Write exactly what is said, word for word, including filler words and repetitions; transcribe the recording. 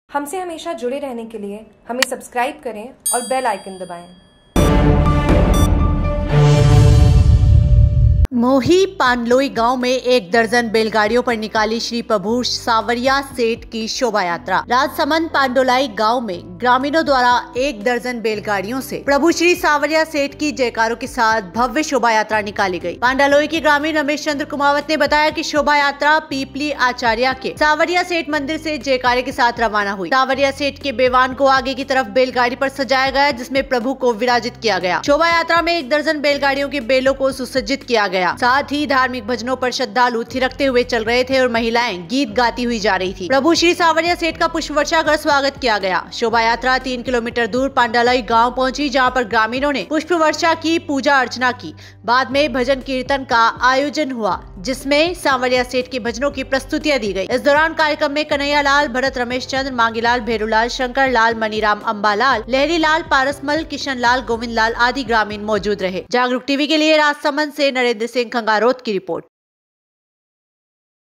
हमसे हमेशा जुड़े रहने के लिए हमें सब्सक्राइब करें और बेल आइकन दबाएं। मोही पांडलोई गांव में एक दर्जन बैलगाड़ियों पर निकाली श्री प्रभु सावरिया सेठ की शोभा यात्रा। राजसमंद पांडोलाई गांव में ग्रामीणों द्वारा एक दर्जन बैलगाड़ियों से प्रभु श्री सावरिया सेठ की जयकारों के साथ भव्य शोभा यात्रा निकाली गई। पांडलोई के ग्रामीण रमेश चंद्र कुमावत ने बताया कि शोभा यात्रा पीपली आचार्य के सावरिया सेठ मंदिर से जयकारे के साथ रवाना हुई। सावरिया सेठ के बेवान को आगे की तरफ बैलगाड़ी पर सजाया गया, जिसमें प्रभु को विराजित किया गया। शोभा यात्रा में एक दर्जन बैलगाड़ियों के बैलों को सुसज्जित किया गया। साथ ही धार्मिक भजनों पर श्रद्धालु थिरकते हुए चल रहे थे और महिलाएं गीत गाती हुई जा रही थी। प्रभु श्री सावरिया सेठ का पुष्प वर्षा कर स्वागत किया गया। शोभा यात्रा तीन किलोमीटर दूर पांडलोई गांव पहुंची, जहां पर ग्रामीणों ने पुष्प वर्षा की, पूजा अर्चना की। बाद में भजन कीर्तन का आयोजन हुआ, जिसमें सावरिया सेठ के भजनों की प्रस्तुतियां दी गई। इस दौरान कार्यक्रम में कन्हैया लाल, भरत, रमेश चंद्र, मांगीलाल, भेरूलाल, शंकर लाल, मनीराम, अम्बालाल, लहरी लाल, पारसमल, किशन लाल, गोविंद लाल आदि ग्रामीण मौजूद रहे। जागरूक टीवी के लिए राजसमंद से नरेंद्र सिंह खंगारोत की रिपोर्ट।